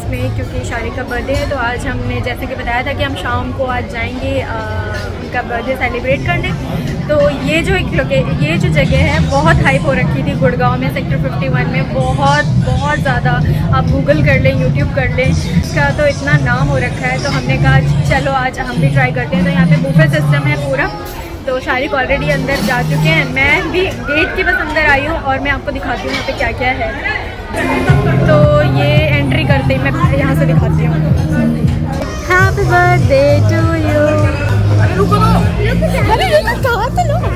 में, क्योंकि शारिक का बर्थडे है। तो आज हमने जैसे कि बताया था कि हम शाम को आज जाएंगे उनका बर्थडे सेलिब्रेट करने। तो ये जो जगह है बहुत हाइप हो रखी थी गुड़गांव में, सेक्टर 51 में बहुत ज़्यादा। आप गूगल कर लें, यूट्यूब कर लें, इसका तो इतना नाम हो रखा है। तो हमने कहा चलो आज हम भी ट्राई करते हैं। तो यहाँ पे बुफे सिस्टम है पूरा। तो शारिक ऑलरेडी अंदर जा चुके हैं, मैं भी गेट के बस अंदर आई हूँ और मैं आपको दिखाती हूँ यहाँ पे क्या क्या है। तो ये एंट्री करते ही मैं यहाँ से दिखाती हूँ। Happy birthday to you. अरे रुको कहाँ पे लो।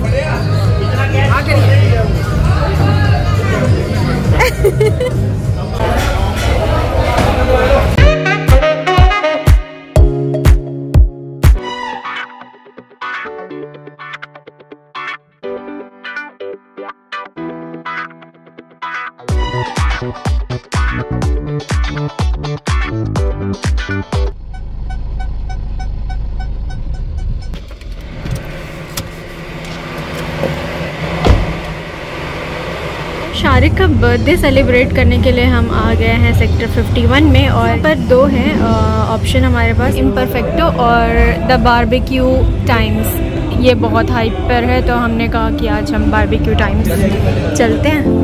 शारिक का बर्थडे सेलिब्रेट करने के लिए हम आ गए हैं सेक्टर 51 में। और पर दो हैं ऑप्शन हमारे पास, इम्परफेक्टो और द बारबेक्यू टाइम्स। ये बहुत हाइप पर है तो हमने कहा कि आज हम बारबेक्यू टाइम्स चलते हैं।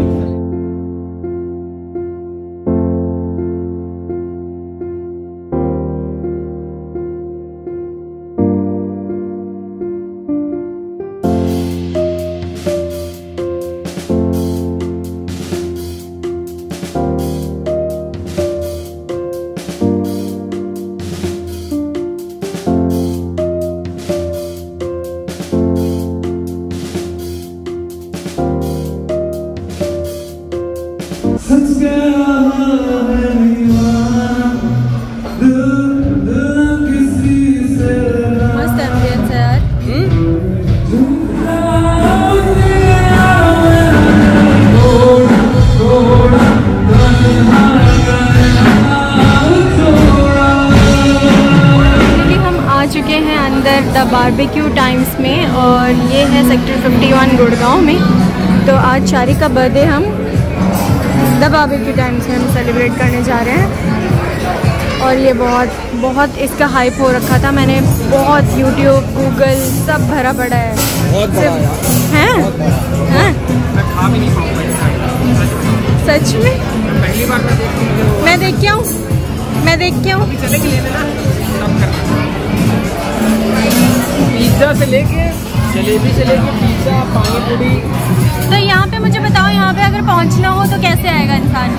द बारबेक्यू टाइम्स में, और ये है सेक्टर 51 गुड़गांव में। तो आज शारिक का बर्थडे हम द बारबेक्यू टाइम्स में हम सेलिब्रेट करने जा रहे हैं। और ये बहुत इसका हाइप हो रखा था, मैंने बहुत यूट्यूब गूगल सब भरा पड़ा है। बहुत बड़ा हैं? हैं? मैं खा भी नहीं पाऊंगा सच में? पहली बार मैं देख के आऊँ। चलेंगे लेने ना, सब करना। पिज्ज़ा से लेके जलेबी से लेके पिज्ज़ा, पानी पूरी। तो यहाँ पे मुझे बताओ, यहाँ पे अगर पहुँचना हो तो कैसे आएगा इंसान?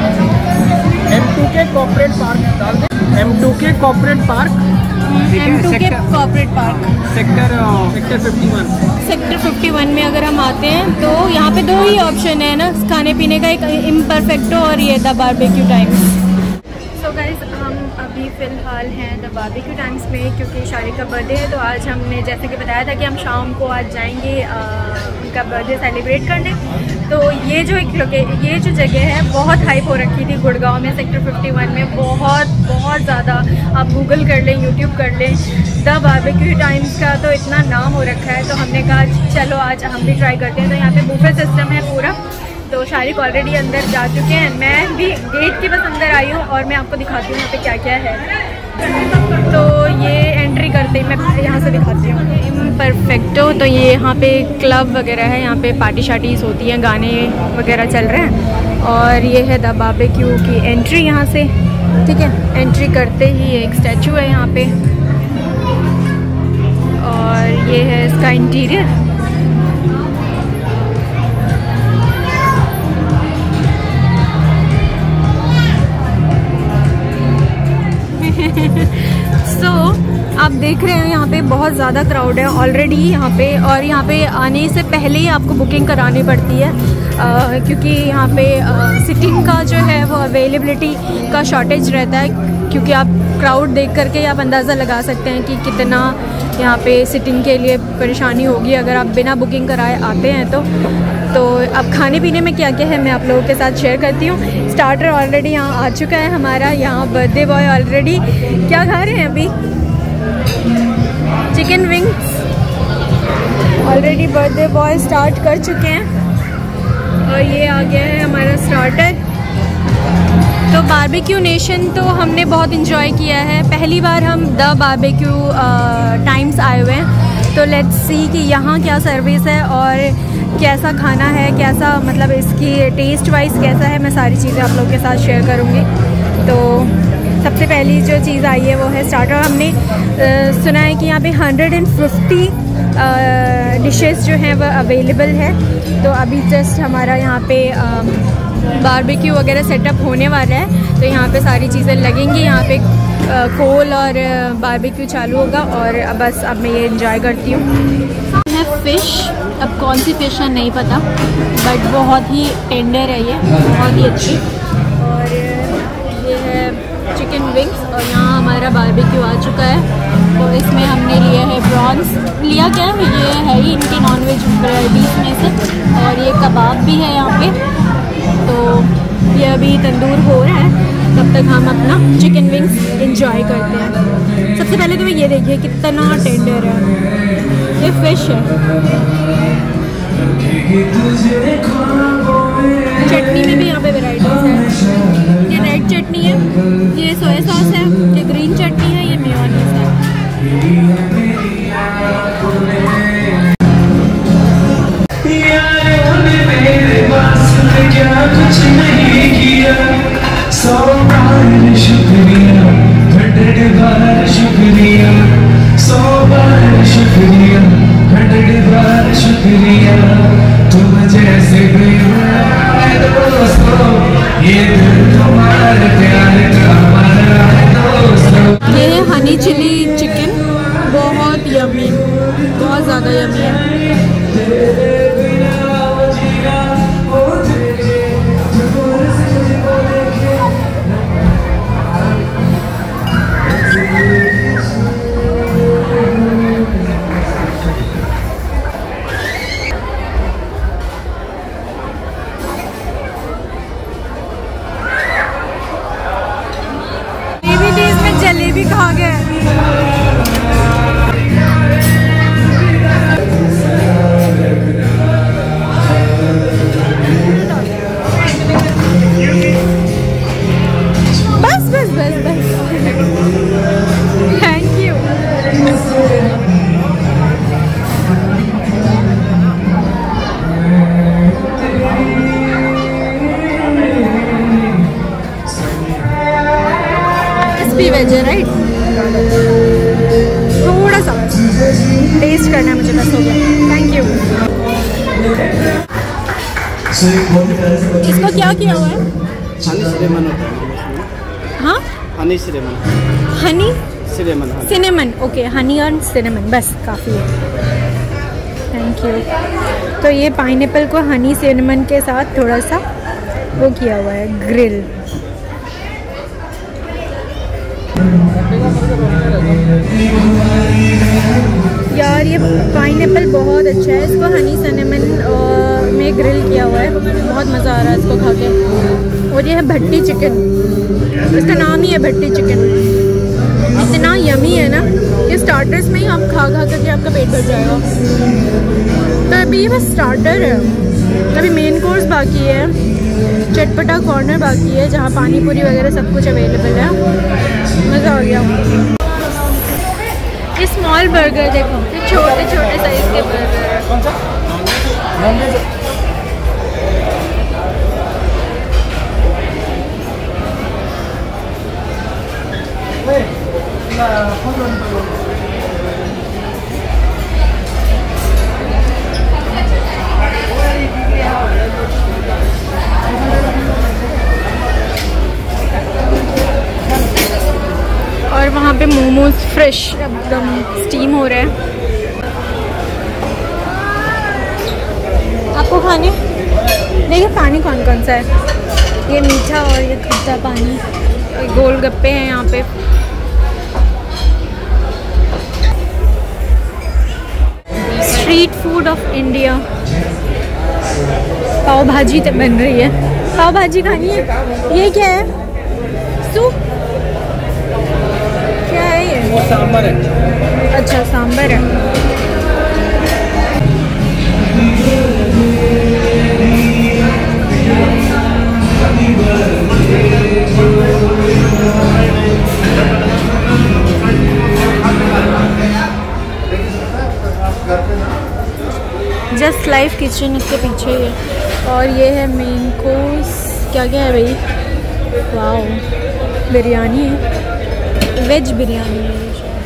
M2K कॉर्पोरेट पार्क डाल दे। M2K corporate park, M2K corporate park, sector 51। Sector 51 में अगर हम आते हैं तो यहाँ पे दो ही ऑप्शन है ना खाने पीने का, एक इम्परफेक्टो और ये the Barbeque Times. So guys, हम अभी फ़िलहाल हैं द बारबेक्यू टाइम्स में, क्योंकि शारिक का बर्थडे है। तो आज हमने जैसे कि बताया था कि हम शाम को आज जाएंगे उनका बर्थडे सेलिब्रेट करने। तो ये जो जगह है बहुत हाइप हो रखी थी गुड़गांव में, सेक्टर 51 में बहुत ज़्यादा। आप गूगल कर लें, यूट्यूब कर लें, द बारबेक्यू टाइम्स का तो इतना नाम हो रखा है। तो हमने कहा चलो आज हम भी ट्राई करते हैं। तो यहाँ पे बुफे सिस्टम है पूरा। तो शारिक ऑलरेडी अंदर जा चुके हैं, मैं भी गेट के बस अंदर आई हूँ और मैं आपको दिखाती हूँ यहाँ पे क्या क्या है। तो ये एंट्री करते ही मैं यहाँ से दिखाती हूँ इम्परफेक्टो। तो ये यहाँ पे क्लब वगैरह है, यहाँ पे पार्टी शार्टीज होती हैं, गाने वगैरह चल रहे हैं। और ये है द बारबेक्यू की एंट्री यहाँ से, ठीक है। एंट्री करते ही एक स्टैचू है यहाँ पे, और ये है इसका इंटीरियर। आप देख रहे हैं यहाँ पे बहुत ज़्यादा क्राउड है ऑलरेडी यहाँ पे। और यहाँ पे आने से पहले ही आपको बुकिंग करानी पड़ती है, क्योंकि यहाँ पे सिटिंग का जो है वो अवेलेबिलिटी का शॉर्टेज रहता है। क्योंकि आप क्राउड देख करके आप अंदाज़ा लगा सकते हैं कि कितना यहाँ पे सिटिंग के लिए परेशानी होगी अगर आप बिना बुकिंग कराए आते हैं। तो अब खाने पीने में क्या क्या है मैं आप लोगों के साथ शेयर करती हूँ। स्टार्टर ऑलरेडी यहाँ आ चुका है हमारा। यहाँ बर्थडे बॉय ऑलरेडी क्या खा रहे हैं अभी, chicken wings. Already birthday boy start कर चुके हैं और ये आ गया है हमारा स्टार्टर। तो बारबेक्यू नेशन तो हमने बहुत इन्जॉय किया है। पहली बार हम द बारबेक्यू टाइम्स आए हुए हैं, तो लेट्स सी कि यहाँ क्या सर्विस है और कैसा खाना है, कैसा मतलब इसकी टेस्ट वाइज कैसा है। मैं सारी चीज़ें आप लोग के साथ शेयर करूँगी। तो सबसे पहली जो चीज़ आई है वो है स्टार्टर। हमने सुना है कि यहाँ पे 150 डिशेस जो हैं वह अवेलेबल है। तो अभी जस्ट हमारा यहाँ पे बारबेक्यू वगैरह सेटअप होने वाला है, तो यहाँ पे सारी चीज़ें लगेंगी। यहाँ पे कोल और बारबेक्यू चालू होगा और बस अब मैं ये एंजॉय करती हूँ। है फ़िश, अब कौन सी फ़िश है नहीं पता, बट बहुत ही टेंडर है ये, बहुत ही अच्छी। और ये है चिकन विंग्स और यहाँ हमारा बारबेक्यू आ चुका है। तो इसमें हमने लिया है प्रॉन्स, लिया क्या है ये है ही इनकी नॉनवेज वैराइटीज़ में से। और ये कबाब भी है यहाँ पे। तो ये अभी तंदूर हो रहा है, तब तक हम अपना चिकन विंग्स एंजॉय करते हैं। सबसे पहले तो ये देखिए कितना टेंडर है, ये फिश है। चटनी में भी यहाँ पे वैराइटीज़ है। ये रेड चटनी है, ये सोया सॉस है, ये ग्रीन चटनी है, ये मेयोनीज है। कुछ नहीं किया, 100 बार शुक्रिया, 100 बार शुक्रिया, 100 बार शुक्रिया, 100 बार शुक्रिया। तुम जैसे दोस्तों, ये दिल तुम्हारे प्यार का हमारा है दोस्तों। ये है हनी चिली चिकन, बहुत यमी, बहुत ज़्यादा यमी है। जलेबी खा गए। बस बस बस बस, थैंक यू। वेज है राइट, थोड़ा सा टेस्ट करना है मुझे, बस हो गया। Thank you. इसको क्या किया हुआ है? हनी सिनेमन होता है। हाँ, honey cinnamon, honey cinnamon, cinnamon. Okay, honey और सिनेमन, बस काफ़ी है। Thank you. तो ये पाइनएप्पल को हनी सिनेमन के साथ थोड़ा सा वो किया हुआ है, ग्रिल। यार ये पाइनएप्पल बहुत अच्छा है, इसको हनी सिनेमन में ग्रिल किया हुआ है, बहुत मज़ा आ रहा है इसको खा के। और ये है भट्टी चिकन, इसका नाम ही है भट्टी चिकन। इतना यमी है ना, ये स्टार्टर्स में ही आप खा करके आपका पेट भर जाएगा। तो अभी ये बस स्टार्टर है, अभी मेन कोर्स बाकी है, चटपटा कॉर्नर बाकी है जहाँ पानी पूरी वगैरह सब कुछ अवेलेबल है। मज़ा आ गया। ये स्मॉल बर्गर देखो, ये छोटे छोटे साइज के बर्गर है। और वहाँ पे मोमोज फ्रेश एकदम स्टीम हो रहे हैं। आपको खाने देखिए पानी कौन कौन सा है, ये मीठा और ये खट्टा पानी, ये गोलगप्पे हैं यहाँ पे। Street food of India, pav bhaji बन रही है, पाव भाजी खानी है। ये क्या है? सूप? क्या है ये? वो सांभर है। अच्छा सांभर है। जस्ट लाइफ किचन इसके पीछे ही है। और ये है मेन कोर्स। क्या क्या है भाई? वाओ, बिरयानी है, वेज बिरयानी है,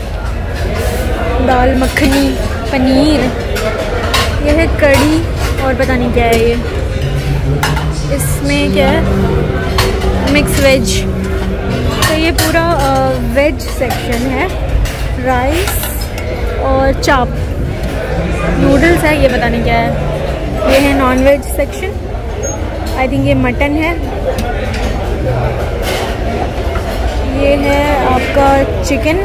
दाल मखनी, पनीर, ये है कड़ी और पता नहीं क्या है ये। इसमें क्या है? Mix veg. तो ये पूरा वेज सेक्शन है। राइस और चाप, नूडल्स है, ये पता नहीं क्या है। ये है non veg section. I think ये मटन है। ये है आपका चिकन।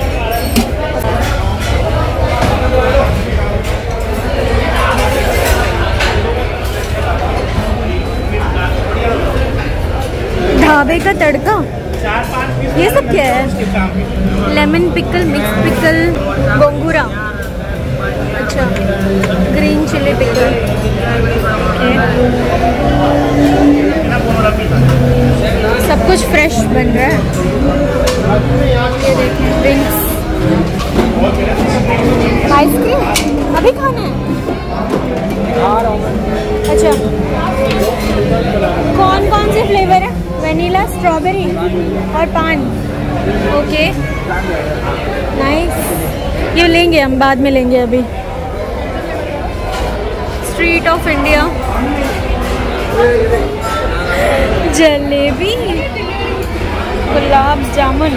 ढाबे का तड़का, ये सब क्या है? Lemon pickle, mix pickle, gongura, अच्छा, ग्रीन चिली पिकल। सब कुछ फ्रेश बन रहा है। ये देखें, ड्रिंक्स, आइसक्रीम अभी खाना है। अच्छा, कौन कौन से फ्लेवर है? वनीला, स्ट्रॉबेरी और पान। Okay, nice. ये लेंगे हम, बाद में लेंगे अभी। Street of India, jalebi, gulab jamun,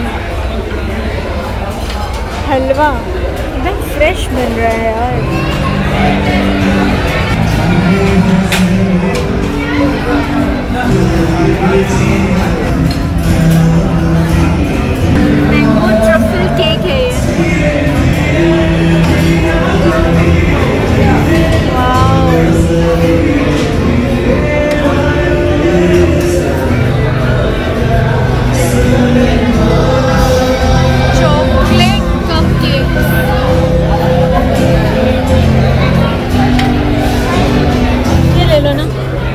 halwa, एकदम फ्रेश बन रहा है यार। मैंगो ट्रफल केक है ये। चॉकलेट कप केक, ये ले लो ना।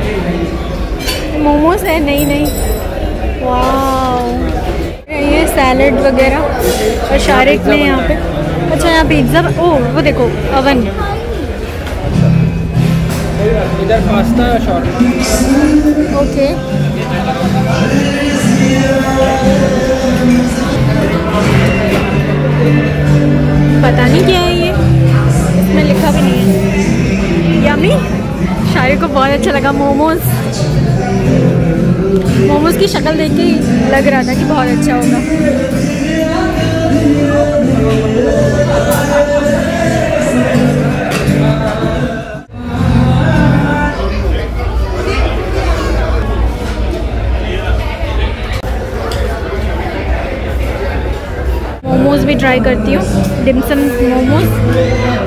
मोमोज है? नहीं नहीं। वाओ, ये सैलड वगैरह और शारिक ने यहाँ पे। अच्छा, यहाँ पिज्ज़ा। ओह, वो देखो, अवन। इधर पास्ता शॉर्मा। ओके, पता नहीं क्या है ये, इसमें लिखा भी नहीं है। यम्मी, शारिक को बहुत अच्छा लगा। मोमोज, मोमोज की शक्ल देख के लग रहा था कि बहुत अच्छा होगा। मोमोज भी ट्राई करती हूँ, डिमसम मोमोज।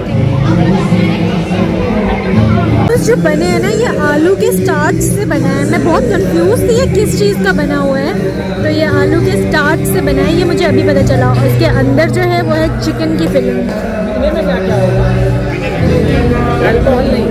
जो बने हैं ना, ये आलू के स्टार्च से बना है। मैं बहुत कंफ्यूज थी ये किस चीज़ का बना हुआ है। तो ये आलू के स्टार्च से बना है, ये मुझे अभी पता चला। और इसके अंदर जो है वो है चिकन की फिलिंग। इतने में क्या क्या होगा? अल्कोहल नहीं।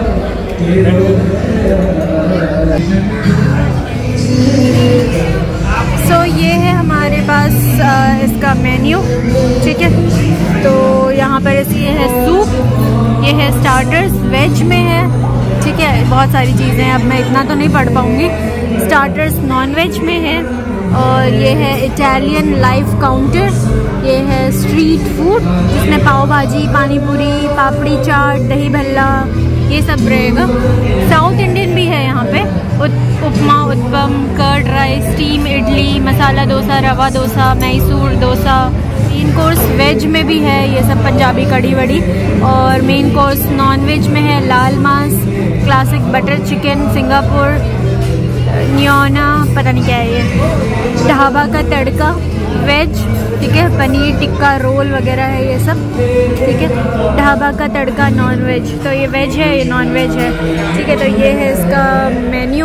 सो ये है हमारे पास इसका मेन्यू, ठीक है। तो यहाँ पर ये है सूप, ये है स्टार्टर्स, वेज में है, ठीक है। बहुत सारी चीज़ें हैं, अब मैं इतना तो नहीं पढ़ पाऊँगी। स्टार्टर्स नॉन वेज में है। और ये है इटालियन लाइव काउंटर, ये है स्ट्रीट फूड जिसमें पाव भाजी, पानी पूरी, पापड़ी चाट, दही भल्ला, ये सब रहेगा। साउथ इंडियन भी है यहाँ पे, upma, uttapam, curd rice, steam idli, masala dosa, rava dosa, Mysore dosa. Main course veg में भी है ये सब, पंजाबी कड़ी वड़ी। और मेन कोर्स नॉन वेज में है laal maas, classic butter chicken, Singapore nyonya, पता नहीं क्या है ये, ढाबा का तड़का वेज, ठीक है। पनीर टिक्का रोल वगैरह है ये सब, ठीक है। ढाबा का तड़का नॉन वेज, तो ये वेज है, ये नॉन वेज है, ठीक है। तो ये है इसका मेन्यू।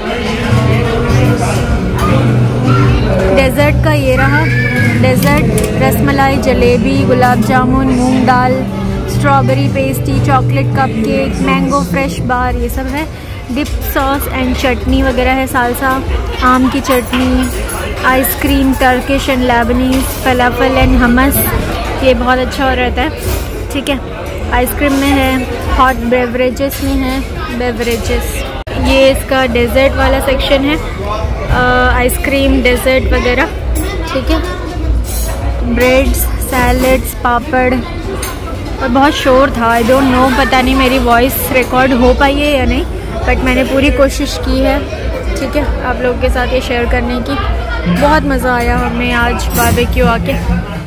डेज़र्ट का ये रहा, dessert rasmalai, jalebi, gulab jamun, moong dal, strawberry pastry, chocolate cupcake, mango fresh bar, ये सब है। डिप सॉस एंड चटनी वगैरह है, सालसा, आम की चटनी, ice cream, Turkish and Lebanese, falafel and hummus, ये बहुत अच्छा हो रहता है, ठीक है। आइसक्रीम में है हॉट बेवरेजेस में है बेवरेजेस। ये इसका डेजर्ट वाला सेक्शन है, आइसक्रीम डेजर्ट वगैरह, ठीक है। ब्रेड्स, सैलड्स, पापड़, और बहुत शोर था। आई डोंट नो, पता नहीं मेरी वॉइस रिकॉर्ड हो पाई है या नहीं, बट मैंने पूरी कोशिश की है, ठीक है, आप लोगों के साथ ये शेयर करने की। बहुत मज़ा आया हमें आज बारबेक्यू आके।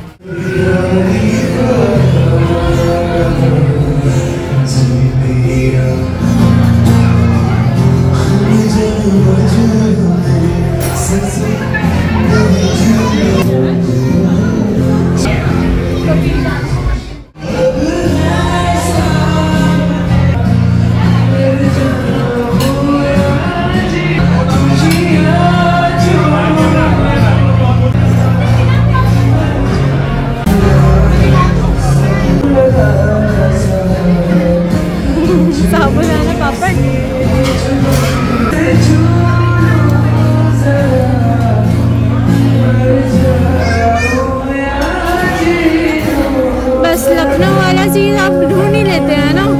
साबुदाना पापड़, बस लखनऊ वाला चीज़ आप ढूंढ ही लेते हैं ना।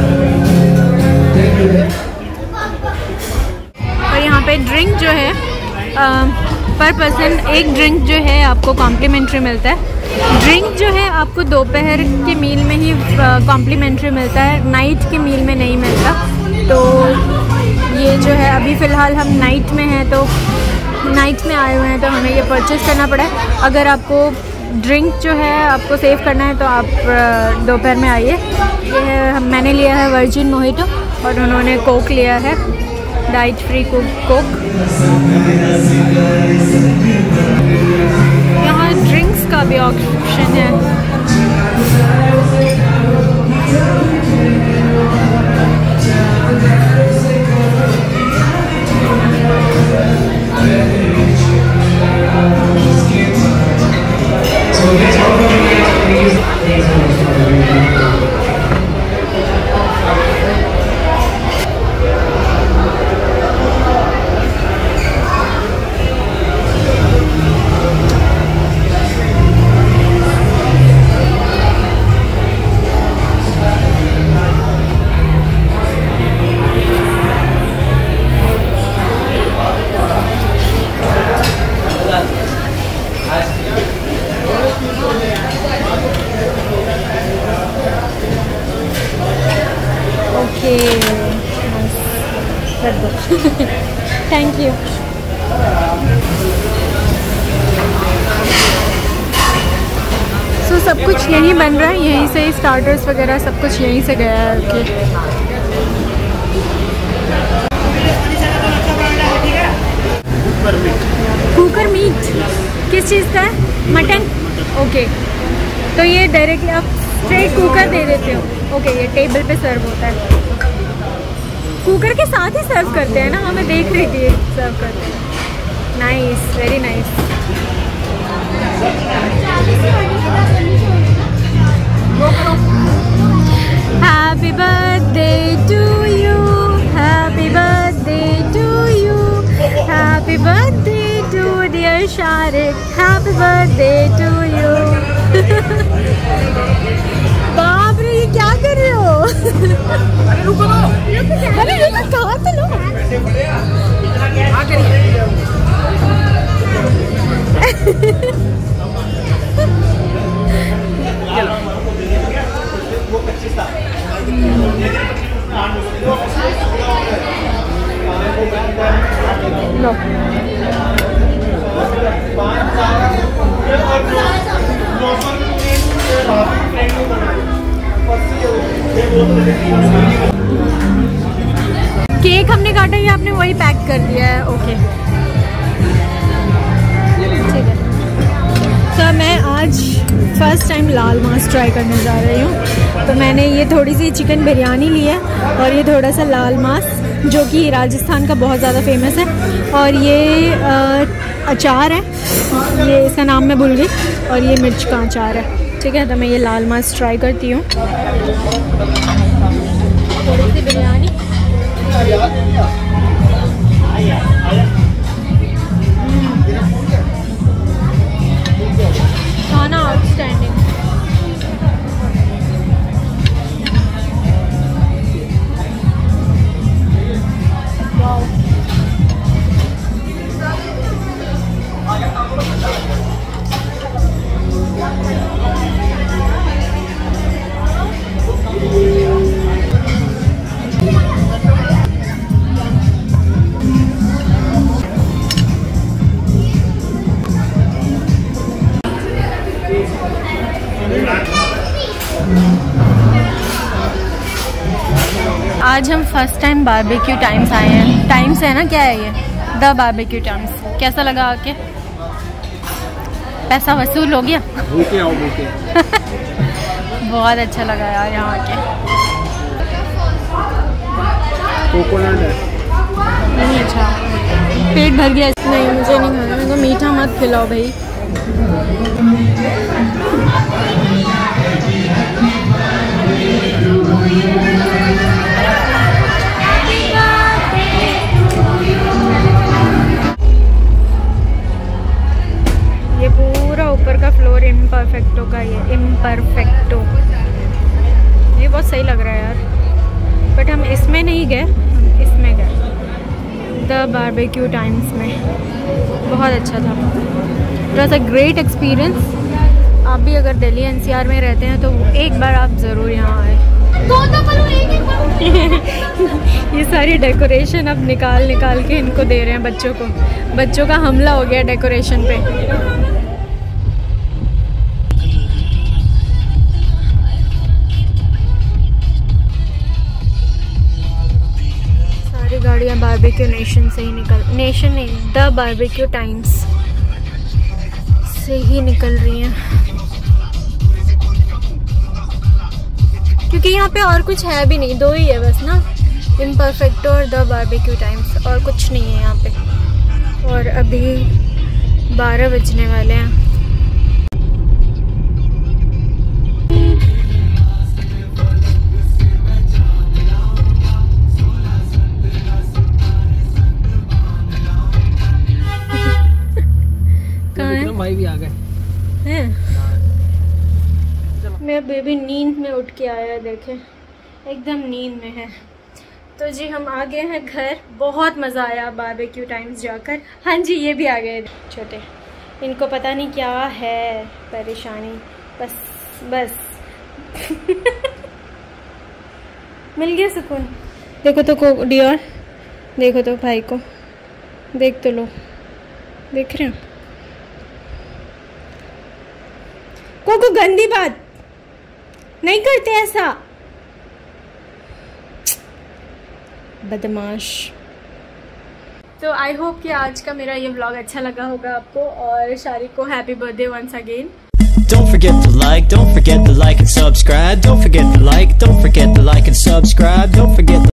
और यहाँ पे ड्रिंक जो है पर पर्सन एक ड्रिंक जो है आपको कॉम्प्लीमेंट्री मिलता है। ड्रिंक जो है आपको दोपहर के मील में ही कॉम्प्लीमेंट्री मिलता है, नाइट के मील में नहीं मिलता। तो ये जो है अभी फ़िलहाल हम नाइट में हैं, तो नाइट में आए हुए हैं, तो हमें ये परचेज़ करना पड़ा है। अगर आपको ड्रिंक जो है आपको सेव करना है तो आप दोपहर में आइए। ये है, मैंने लिया है वर्जिन मोहितो और उन्होंने कोक लिया है, डाइट फ्री कोक। यहाँ ड्रिंक्स का भी ऑप्शन है। Thank you. सो सब कुछ यहीं बन रहा है, यहीं से स्टार्टर्स वगैरह सब कुछ यहीं से गया है। कुकर मीट किस चीज़ का है? मटन। ओके, तो ये डायरेक्टली आप स्ट्रेट कुकर दे देते हो। ओके, ये टेबल पे सर्व होता है, कुकर के साथ ही सर्व करते हैं ना। हाँ, मैं देख रही थी सर्व करते हैं। Nice, very nice. Happy birthday to you, happy birthday to you, happy birthday to dear Shariq, happy birthday to you. बाप रे, ये क्या कर रहे हो? अरे रुको, कहाँ तो लो। लो। केक हमने काटा, ये आपने वही पैक कर दिया है। ओके, ठीक है। तो मैं आज फर्स्ट टाइम लाल मांस ट्राई करने जा रही हूँ। तो मैंने ये थोड़ी सी चिकन बिरयानी ली है और ये थोड़ा सा लाल मांस, जो कि राजस्थान का बहुत ज़्यादा फेमस है। और ये अचार है, ये इसका नाम मैं भूल गई, और ये मिर्च का अचार है। ठीक है, तो मैं ये लाल मांस ट्राई करती हूँ। थोड़ी सी बिरयानी, खाना आउटस्टैंडिंग। आज हम फर्स्ट टाइम बारबेक्यू टाइम्स आए हैं। टाइम्स है ना, क्या है ये? The Barbeque Times. कैसा लगा आके? पैसा वसूल हो गया? भूखे आओ भूखे। बहुत अच्छा लगा यार यहाँ आके। कोकोनट है। नहीं अच्छा, पेट भर गया। नहीं मुझे नहीं खाना, मेरे को मीठा मत खिलाओ भाई। ये पूरा ऊपर का फ्लोर इम्परफेक्टो का, ये इम्परफेक्टो, ये बहुत सही लग रहा है यार। बट हम इसमें नहीं गए, हम इसमें गए द बारबेक्यू टाइम्स में। बहुत अच्छा था, it was a great experience. आप भी अगर दिल्ली एनसीआर में रहते हैं तो एक बार आप ज़रूर यहाँ आए। ये सारी डेकोरेशन अब निकाल के इनको दे रहे हैं बच्चों को। बच्चों का हमला हो गया डेकोरेशन पे। सारी गाड़ियाँ बारबेक्यू नेशन से ही नेशन नहीं, द बारबेक्यू टाइम्स से ही निकल रही हैं, क्योंकि यहाँ पे और कुछ है भी नहीं, दो ही है बस ना, इम्परफेक्टो और द बारबेक्यू टाइम्स, और कुछ नहीं है यहाँ पे। और अभी 12 बजने वाले हैं। कहाँ है? भाई भी आ गए हैं? मेरा बेबी नींद में उठ के आया है, देखे एकदम नींद में है। तो जी हम आ गए हैं घर। बहुत मज़ा आया बारबेक्यू टाइम्स जाकर। हाँ जी ये भी आ गए छोटे, इनको पता नहीं क्या है परेशानी, बस मिल गया सुकून। देखो तो डियर, देखो तो भाई को, देख तो लो, देख रहे हो? को गंदी बात नहीं करते ऐसा, बदमाश। तो आई होप कि आज का मेरा ये व्लॉग अच्छा लगा होगा आपको, और शारिक को happy birthday once again. Don't forget to like and subscribe. Don't forget to like and subscribe. Don't forget to